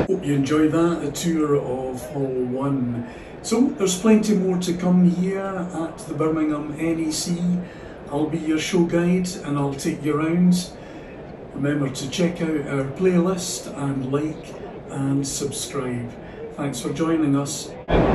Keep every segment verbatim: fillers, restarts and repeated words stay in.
Hope you enjoyed that, a tour of Hall one. So there's plenty more to come here at the Birmingham N E C. I'll be your show guide and I'll take you around. Remember to check out our playlist and like and subscribe. Thanks for joining us.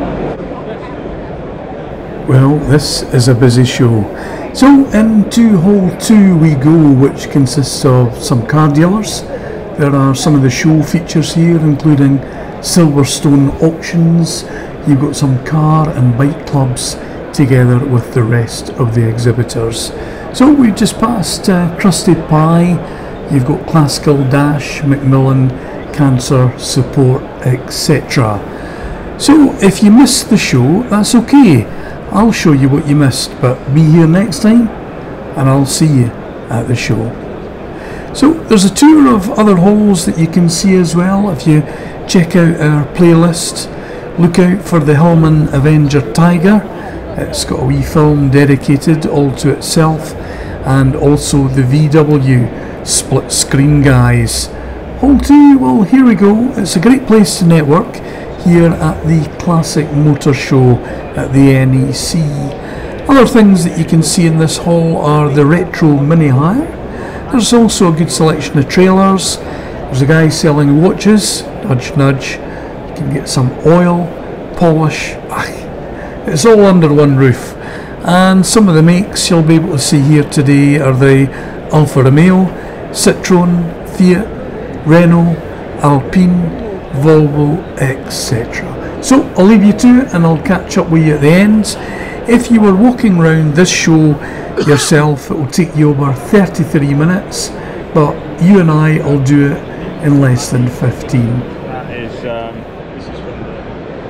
Well, this is a busy show. So into Hall two we go, which consists of some car dealers. There are some of the show features here, including Silverstone auctions. You've got some car and bike clubs together with the rest of the exhibitors. So we've just passed uh, Krusty Pie. You've got Classical Dash, Macmillan, Cancer, Support, et cetera. So if you missed the show, that's okay. I'll show you what you missed, but be here next time and I'll see you at the show. So there's a tour of other halls that you can see as well. If you check out our playlist, look out for the Hillman Avenger Tiger. It's got a wee film dedicated all to itself, and also the V W split screen guys. Hall two, well here we go. It's a great place to network here at the Classic Motor Show at the N E C. Other things that you can see in this hall are the retro mini hire. There's also a good selection of trailers. There's a guy selling watches, nudge nudge. You can get some oil, polish. Ach, it's all under one roof. And some of the makes you'll be able to see here today are the Alfa Romeo, Citroen, Fiat, Renault, Alpine, Volvo, et cetera. So I'll leave you to it and I'll catch up with you at the end. If you were walking around this show yourself, it will take you over thirty-three minutes, but you and I will do it in less than fifteen. That is, um, this is from the...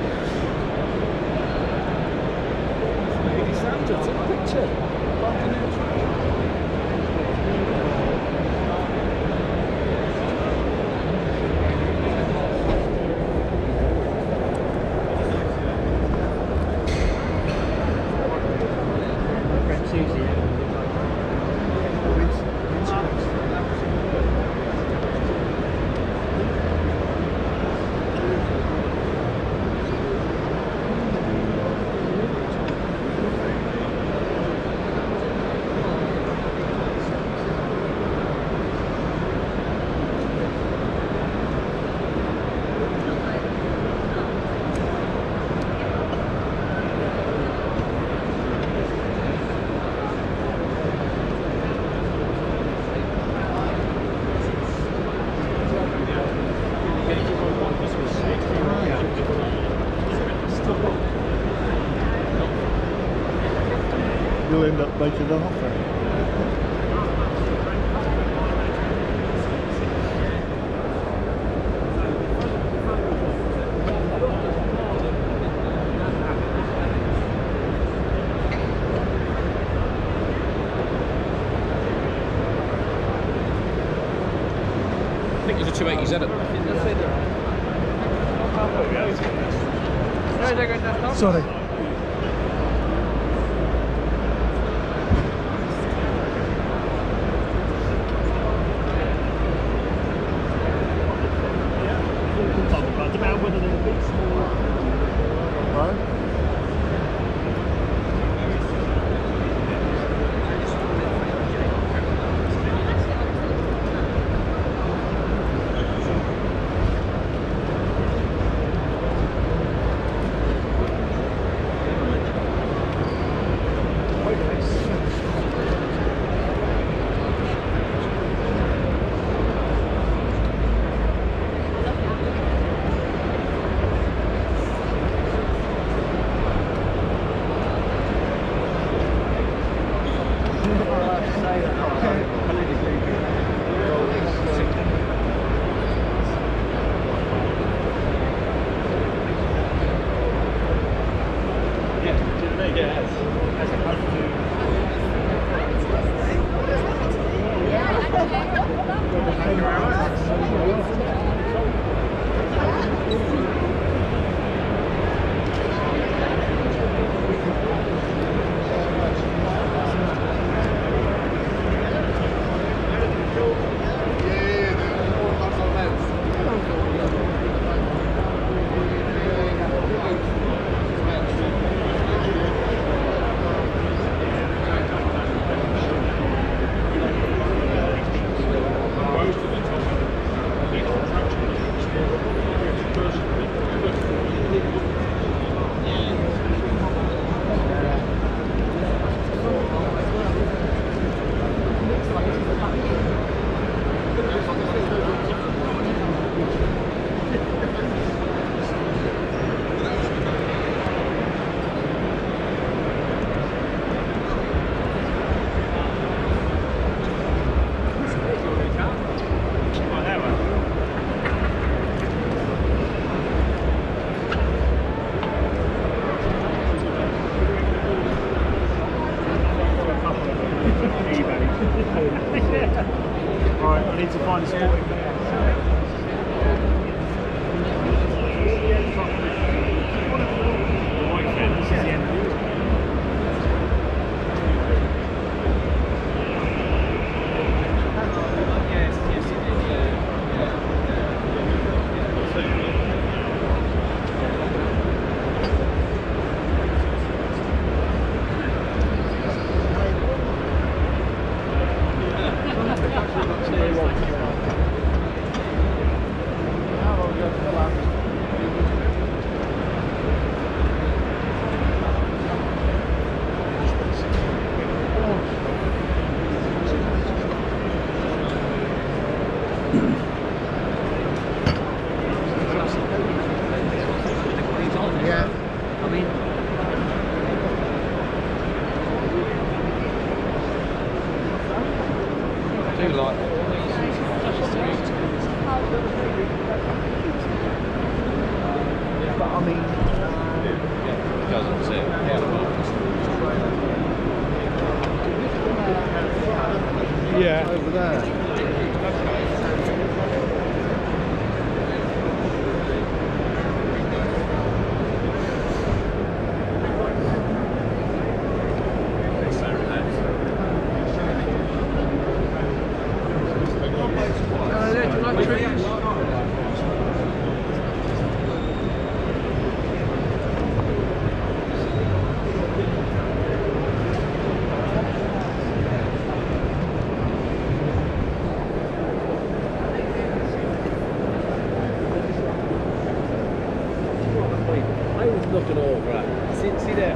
You'll end up making an offer. I think there's a two eighty Z at the back. Sorry. About whether they're a bit smaller. Right? looking over at. See, see there?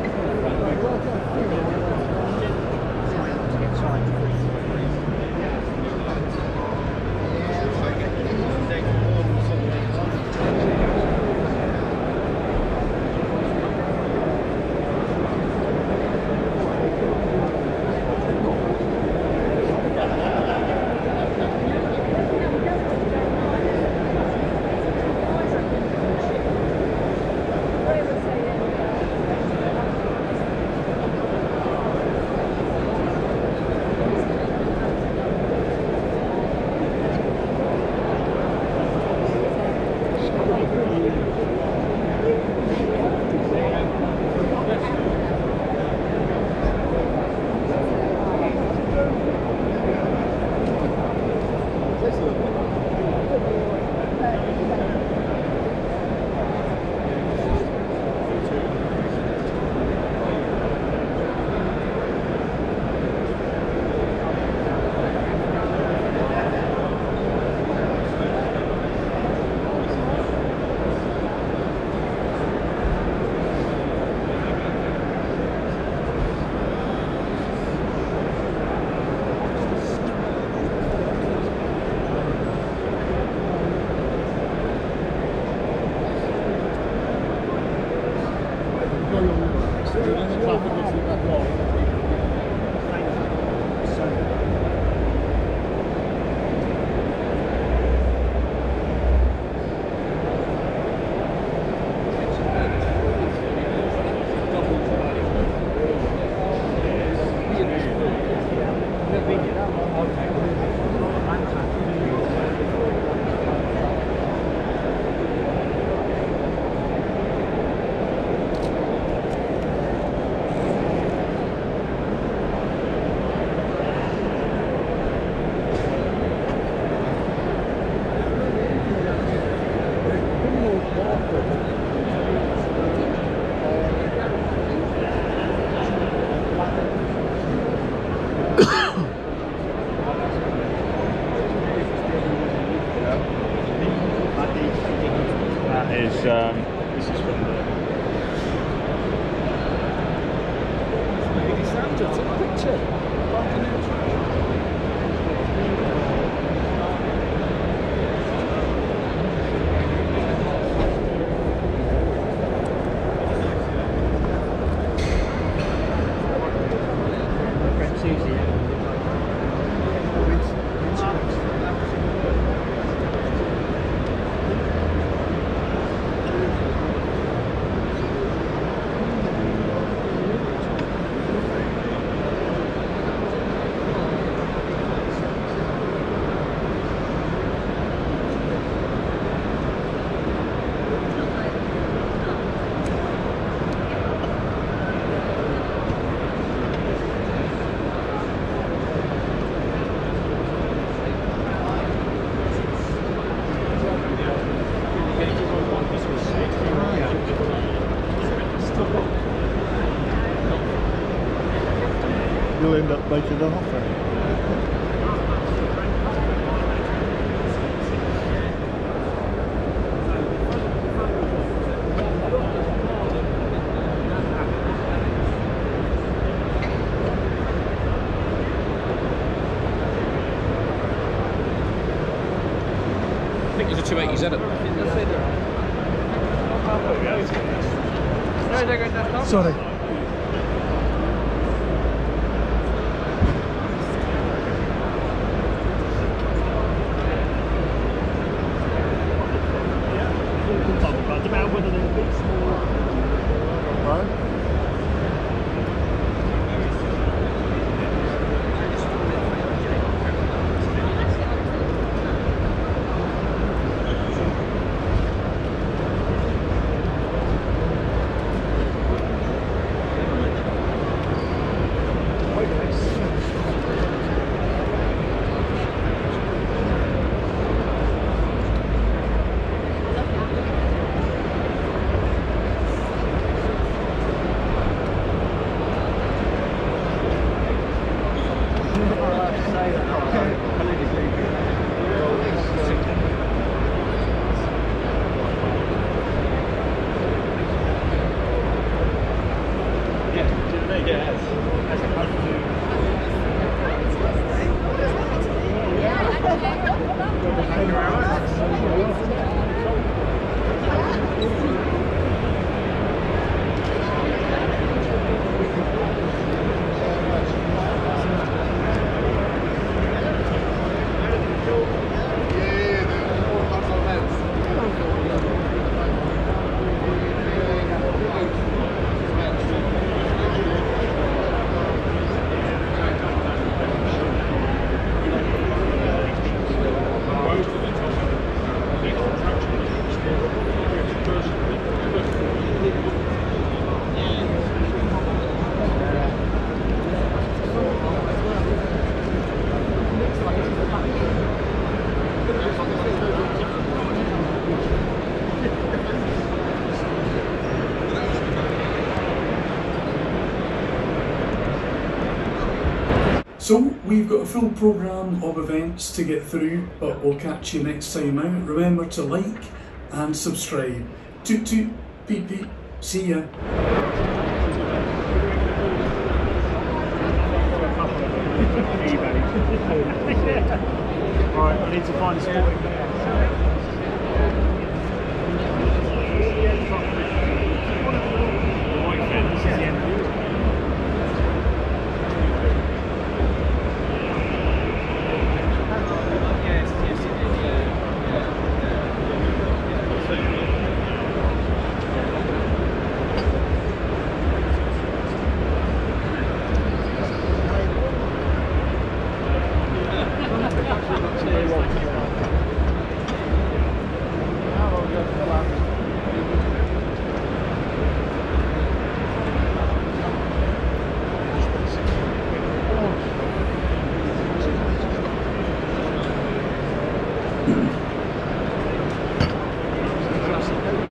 That is, um, this is from the You'll end up making an offer. I think there's a two eighty Z at the Sorry. About whether they're a bit smaller. Right. So we've got a full programme of events to get through, but we'll catch you next time out. Remember to like and subscribe. Toot toot, peep peep, see ya. Right, I need to find a sporting player. This is the end of the Mm-hmm.